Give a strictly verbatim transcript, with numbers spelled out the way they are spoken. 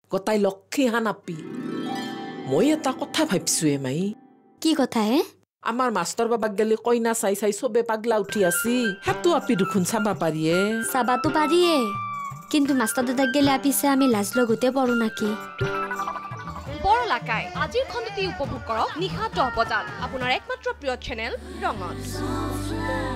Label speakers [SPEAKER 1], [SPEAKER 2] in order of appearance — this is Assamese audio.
[SPEAKER 1] গতাই লক্ষী হানাপি মই এটা কথা ভাবছো এ মাই
[SPEAKER 2] কি কথা হে
[SPEAKER 1] আমাৰ মাষ্টৰ বাবাক গেলি কইনা চাই চাই সবে পাগলা উঠি আছি হেতু আপি দুখুন চাবা পাৰিয়ে
[SPEAKER 2] চাবাতো পাৰিয়ে কিন্তু মাষ্টৰ দাদাক গেলে আপিছে আমি লাজ লগতে পৰো নাকি
[SPEAKER 3] বৰলাকাই আজিৰ খণ্ডটি উপভোগ কৰক নিশা দহ বজাত আপোনাৰ একমাত্ৰ প্ৰিয় চেনেল ৰঙত